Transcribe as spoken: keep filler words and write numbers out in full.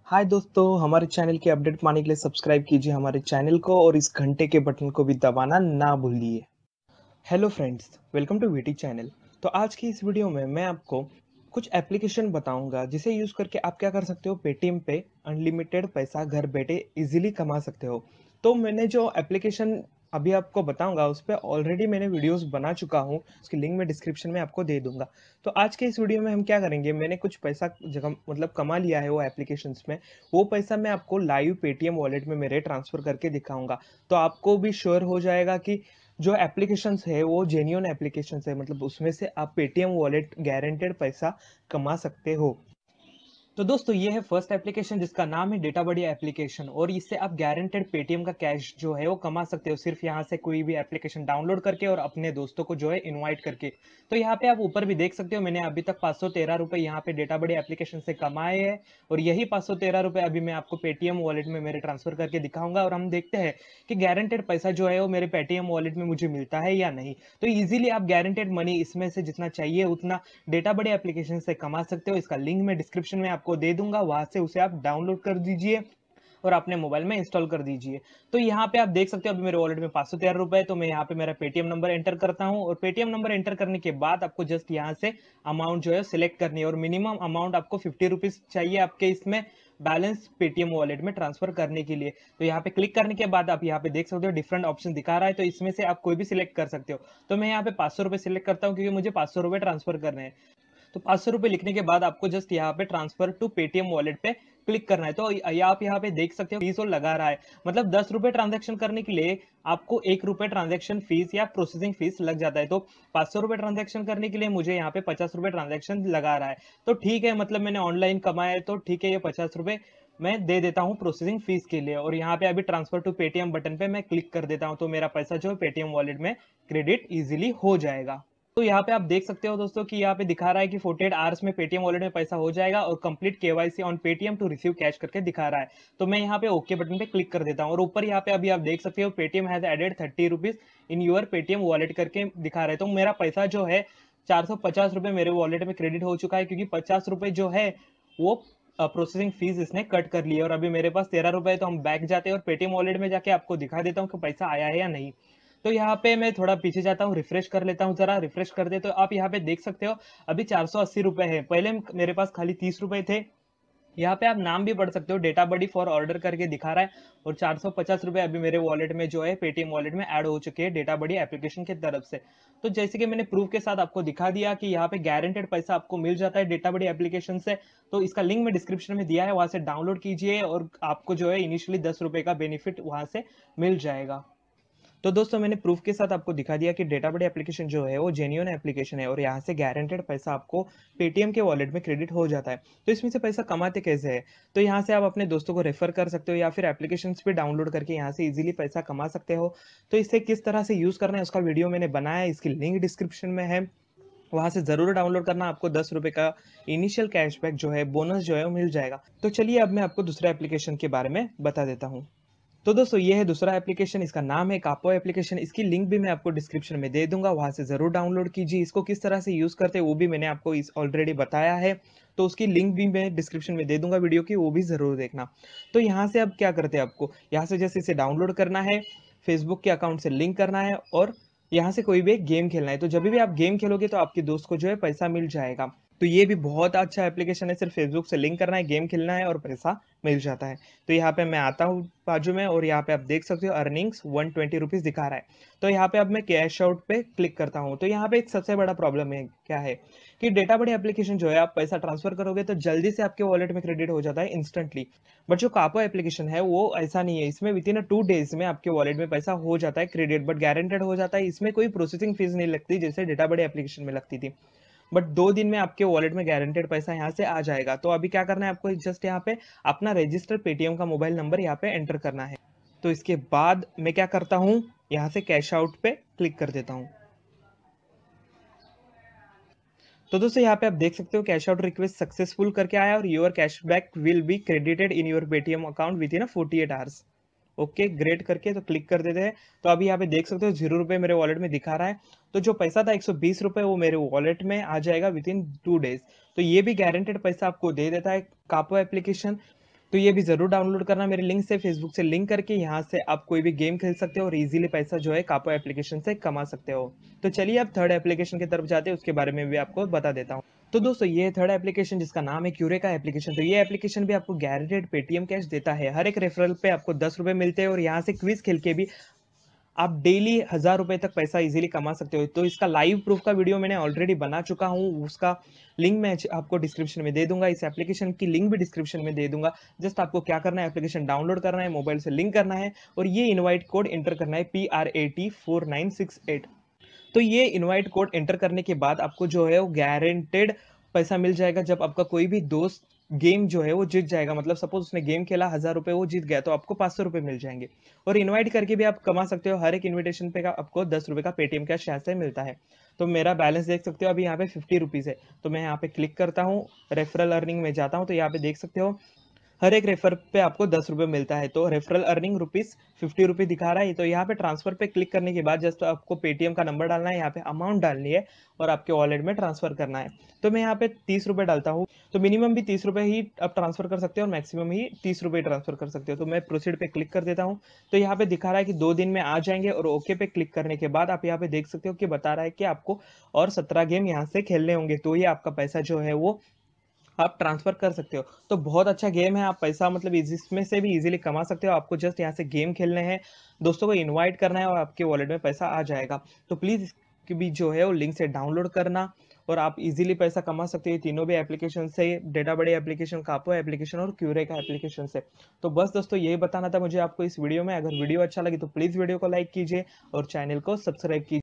हाय दोस्तों, हमारे चैनल की अपडेट पाने के लिए सब्सक्राइब कीजिए हमारे चैनल को और इस घंटे के बटन को भी दबाना ना भूलिए। Hello friends, welcome to VT channel. तो आज की इस वीडियो में मैं आपको कुछ एप्लीकेशन बताऊंगा जिसे यूज़ करके आप क्या कर सकते हो, पेटीएम पे अनलिमिटेड पैसा घर बैठे इजीली कमा सकते हो। तो मैंने जो एप्लीकेशन अभी आपको बताऊंगा उस पर ऑलरेडी मैंने वीडियोस बना चुका हूँ, उसकी लिंक मैं डिस्क्रिप्शन में आपको दे दूंगा। तो आज के इस वीडियो में हम क्या करेंगे, मैंने कुछ पैसा जगह मतलब कमा लिया है वो एप्लीकेशंस में, वो पैसा मैं आपको लाइव पेटीएम वॉलेट में मेरे ट्रांसफर करके दिखाऊंगा। तो आपको भी श्योर हो जाएगा कि जो एप्लीकेशंस है वो जेन्युइन एप्लीकेशंस है, मतलब उसमें से आप पेटीएम वॉलेट गारंटेड पैसा कमा सकते हो। तो दोस्तों ये है फर्स्ट एप्लीकेशन जिसका नाम है डेटा बडी एप्लीकेशन, और इससे आप गारंटेड पेटीएम का कैश जो है वो कमा सकते हो सिर्फ यहाँ से कोई भी एप्लीकेशन डाउनलोड करके और अपने दोस्तों को जो है इनवाइट करके। तो यहाँ पे आप ऊपर भी देख सकते हो, मैंने अभी तक पाँच सौ तेरह रुपए यहाँ पे डेटा बडी एप्लीकेशन से कमाए हैं, और यही पाँच सौ तेरह रुपए अभी मैं आपको पेटीएम वॉलेट में मेरे ट्रांसफर करके दिखाऊंगा, और हम देखते हैं कि गारंटेड पैसा जो है वो मेरे पेटीएम वॉलेट में मुझे मिलता है या नहीं। तो इजीली आप गारंटेड मनी इसमें से जितना चाहिए उतना डेटा बड़ी एप्लीकेशन से कमा सकते हो। इसका लिंक मैं डिस्क्रिप्शन में आपको दे दूंगा, वहां से उसे आप डाउनलोड कर दीजिए और अपने मोबाइल में इंस्टॉल कर दीजिए। तो यहाँ पे आप देख सकते हो अभी मेरे वॉलेट में पाँच सौ तेरह रुपए है, तो मैं यहाँ पे मेरा पेटीएम नंबर एंटर करता हूँ, और पेटीएम नंबर एंटर करने के बाद आपको जस्ट यहाँ से अमाउंट जो है सिलेक्ट करनी है, और मिनिमम अमाउंट आपको फिफ्टी रुपीज चाहिए आपके इसमें बैलेंस पेटीएम वॉलेट में ट्रांसफर करने के लिए। तो यहाँ पे क्लिक करने के बाद आप यहाँ पे देख सकते हो डिफरेंट ऑप्शन दिखा रहा है, तो इसमें से आप कोई भी सिलेक्ट कर सकते हो। तो मैं यहाँ पे पाँच सौ रुपए सिलेक्ट करता हूँ क्योंकि मुझे पाँच सौ रुपए ट्रांसफर करने हैं। तो पाँच सौ रुपए लिखने के बाद आपको जस्ट यहाँ पे ट्रांसफर टू पेटीएम वॉलेट पे क्लिक करना है। तो ये आप यहाँ पे देख सकते हो फीस और लगा रहा है, मतलब दस रुपए ट्रांजेक्शन करने के लिए आपको एक रुपए ट्रांजेक्शन फीस या प्रोसेसिंग फीस लग जाता है। तो पाँच सौ रुपए ट्रांजेक्शन करने के लिए मुझे यहाँ पे पचास रुपए ट्रांजेक्शन लगा रहा है। तो ठीक है, मतलब मैंने ऑनलाइन कमाया है तो ठीक है, ये पचास रुपए मैं दे देता हूँ प्रोसेसिंग फीस के लिए, और यहाँ पे अभी ट्रांसफर टू पेटीएम बटन पे मैं क्लिक कर देता हूँ, तो मेरा पैसा जो है पेटीएम वॉलेट में क्रेडिट इजिली हो जाएगा। तो यहाँ पे आप देख सकते हो दोस्तों कि यहाँ पे दिखा रहा है कि अड़तालीस आवर्स में पेटीएम वॉलेट में पैसा हो जाएगा, और complete KYC on Paytm to receive cash करके दिखा रहा है। तो मैं यहाँ पे ओके बटन पे क्लिक कर देता हूँ, और ऊपर यहाँ पे अभी आप देख सकते हो Paytm has added thirty rupees in your Paytm wallet करके दिखा रहा है। तो मेरा पैसा जो है चार सौ पचास रुपए मेरे वॉलेट में क्रेडिट हो चुका है, क्योंकि पचास रुपए जो है वो प्रोसेसिंग फीस इसने कट कर ली है, और अभी मेरे पास तेरह रुपए। तो हम बैक जाते हैं और पेटीएम वॉलेट में जाके आपको दिखा देता हूँ कि पैसा आया है या नहीं। तो यहाँ पे मैं थोड़ा पीछे जाता हूँ, रिफ्रेश कर लेता हूँ, जरा रिफ्रेश कर दे तो आप यहाँ पे देख सकते हो अभी चार सौ अस्सी रुपए है, पहले मेरे पास खाली तीस रुपए थे। यहाँ पे आप नाम भी पढ़ सकते हो, डेटा बडी फॉर ऑर्डर करके दिखा रहा है, और चार सौ पचास रुपए अभी मेरे वॉलेट में जो है पेटीएम वॉलेट में ऐड हो चुके हैं डेटा बडी एप्लीकेशन की तरफ से। तो जैसे कि मैंने प्रूफ के साथ आपको दिखा दिया कि यहाँ पे गारंटेड पैसा आपको मिल जाता है डेटा बडी एप्लीकेशन से। तो इसका लिंक मैं डिस्क्रिप्शन में दिया है, वहां से डाउनलोड कीजिए, और आपको जो है इनिशियली दस रुपए का बेनिफिट वहां से मिल जाएगा। तो दोस्तों मैंने प्रूफ के साथ आपको दिखा दिया कि डेटा बडी एप्लीकेशन जो है वो जेन्युइन एप्लीकेशन है, और यहाँ से गारंटेड पैसा आपको पेटीएम के वॉलेट में क्रेडिट हो जाता है। तो इसमें से पैसा कमाते कैसे है, तो यहाँ से आप अपने दोस्तों को रेफर कर सकते हो, या फिर एप्लीकेशन भी डाउनलोड करके यहाँ से इजीली पैसा कमा सकते हो। तो इसे किस तरह से यूज करना है उसका वीडियो मैंने बनाया है, इसकी लिंक डिस्क्रिप्शन में है, वहां से जरूर डाउनलोड करना। आपको दस रुपए का इनिशियल कैशबैक जो है, बोनस जो है वो मिल जाएगा। तो चलिए अब मैं आपको दूसरा एप्लीकेशन के बारे में बता देता हूँ। तो दोस्तों ये है दूसरा एप्लीकेशन, इसका नाम है कापो एप्लीकेशन। इसकी लिंक भी मैं आपको डिस्क्रिप्शन में दे दूंगा, वहां से जरूर डाउनलोड कीजिए। इसको किस तरह से यूज करते हैं वो भी मैंने आपको इस ऑलरेडी बताया है, तो उसकी लिंक भी मैं डिस्क्रिप्शन में दे दूंगा वीडियो की, वो भी जरूर देखना। तो यहाँ से अब क्या करते हैं, आपको यहाँ से जैसे इसे डाउनलोड करना है, फेसबुक के अकाउंट से लिंक करना है, और यहाँ से कोई भी एक गेम खेलना है। तो जब भी आप गेम खेलोगे तो आपके दोस्त को जो है पैसा मिल जाएगा। तो ये भी बहुत अच्छा एप्लीकेशन है, सिर्फ फेसबुक से लिंक करना है, गेम खेलना है और पैसा मिल जाता है। तो यहाँ पे मैं आता हूँ बाजू में, और यहाँ पे आप देख सकते हो अर्निंग्स वन ट्वेंटी रुपीज दिखा रहा है। तो यहाँ पे अब मैं कैश आउट पे क्लिक करता हूँ। तो यहाँ पे एक सबसे बड़ा प्रॉब्लम है क्या है कि डेटा बड़ी एप्लीकेशन जो है, आप पैसा ट्रांसफर करोगे तो जल्दी से आपके वॉलेट में क्रेडिट हो जाता है इंस्टेंटली। बट जो कापो एप्लीकेशन है वो ऐसा नहीं है, इसमें विद इन टू डेज में आपके वॉलेट में पैसा हो जाता है क्रेडिट, बट गारंटेड हो जाता है। इसमें कोई प्रोसेसिंग फीस नहीं लगती जैसे डेटा बड़ी एप्लीकेशन में लगती थी, बट दो दिन में आपके वॉलेट में गारंटेड पैसा यहाँ से आ जाएगा। तो अभी क्या करना है, आपको जस्ट यहाँ पे अपना रजिस्टर्ड पेटीएम का मोबाइल नंबर यहाँ पे एंटर करना है। तो इसके बाद मैं क्या करता हूँ, यहाँ से कैश आउट पे क्लिक कर देता हूँ। तो दोस्तों यहाँ पे आप देख सकते हो कैश आउट रिक्वेस्ट सक्सेसफुल करके आया, और your cashback will be credited in your Paytm account within forty eight hours. Okay great करके तो क्लिक कर देते हैं। तो अभी यहाँ पे देख सकते हो जीरो रुपए मेरे वॉलेट में दिखा रहा है। तो जो पैसा था एक सौ बीस रुपए वो मेरे वॉलेट में आ जाएगा विद इन टू डेज। तो ये भी गारंटेड पैसा आपको दे देता है कापो एप्लीकेशन। तो ये भी ज़रूर डाउनलोड करना मेरे लिंक से, फेसबुक से लिंक करके यहाँ से आप कोई भी गेम खेल सकते हो और इजीली पैसा जो है कापो एप्लीकेशन से कमा सकते हो। तो चलिए अब थर्ड एप्लीकेशन की तरफ जाते हैं, उसके बारे में भी आपको बता देता हूँ। तो दोस्तों ये थर्ड एप्लीकेशन जिसका नाम है क्यूरेका एप्लीकेशन। तो ये एप्लीकेशन भी आपको गारंटेड पेटीएम कैश देता है। हर एक रेफरल पे आपको दस रुपए मिलते हैं और यहाँ से क्विज खेल के भी आप डेली हजार रुपए तक पैसा इजीली कमा सकते हो। तो इसका लाइव प्रूफ का वीडियो मैंने ऑलरेडी बना चुका हूँ, उसका लिंक मैं आपको डिस्क्रिप्शन में दे दूंगा। इस एप्लीकेशन की लिंक भी डिस्क्रिप्शन में दे दूंगा। जस्ट आपको क्या करना है, एप्लीकेशन डाउनलोड करना है, मोबाइल से लिंक करना है और ये इनवाइट कोड एंटर करना है P R A T four nine six eight. तो ये इनवाइट कोड एंटर करने के बाद आपको जो है वो गारंटेड पैसा मिल जाएगा। जब आपका कोई भी दोस्त गेम जो है वो जीत जाएगा, मतलब सपोज उसने गेम खेला, हजार रुपए वो जीत गया, तो आपको पाँच सौ रुपए मिल जाएंगे। और इनवाइट करके भी आप कमा सकते हो। हर एक इनविटेशन पे का आपको दस रुपए का पेटीएम कैश यहाँ से मिलता है। तो मेरा बैलेंस देख सकते हो अभी यहाँ पे फिफ्टी रुपीज है। तो मैं यहाँ पे क्लिक करता हूँ, रेफरल अर्निंग में जाता हूँ, तो यहाँ पे देख सकते हो हर एक रेफर पे आपको दस रुपए मिलता है। तो referral earning rupees fifty rupee दिखा रहा है। तो यहाँ पे ट्रांसफर पे क्लिक करने के बाद जस्ट आपको पेटीएम का नंबर डालना है, यहाँ पे अमाउंट डालनी है और आपके वॉलेट में ट्रांसफर करना है। तो मैं यहाँ पे तीस रुपए डालता हूँ। तो मिनिमम भी तीस रुपए ही आप ट्रांसफर कर सकते हो और मैक्सिमम ही तीस रुपए ट्रांसफर कर सकते हो। तो मैं प्रोसीड पे क्लिक कर देता हूँ। तो यहाँ पे दिखा रहा है कि दो दिन में आ जाएंगे और ओके पे क्लिक करने के बाद आप यहाँ पे देख सकते हो कि बता रहा है कि आपको और सत्रह गेम यहाँ से खेलने होंगे। तो ये आपका पैसा जो है वो आप ट्रांसफर कर सकते हो। तो बहुत अच्छा गेम है, आप पैसा मतलब इस- इसमें से भी इजीली कमा सकते हो। आपको जस्ट यहाँ से गेम खेलने हैं, दोस्तों को इनवाइट करना है और आपके वॉलेट में पैसा आ जाएगा। तो प्लीज़ इसकी भी जो है वो लिंक से डाउनलोड करना और आप इजीली पैसा कमा सकते हो तीनों भी एप्लीकेशन से, डेटा बड़े एप्लीकेशन, कापो एप्लीकेशन और क्यूरे का एप्लीकेशन से। तो बस दोस्तों यही बताना था मुझे आपको इस वीडियो में। अगर वीडियो अच्छा लगे तो प्लीज़ वीडियो को लाइक कीजिए और चैनल को सब्सक्राइब कीजिए।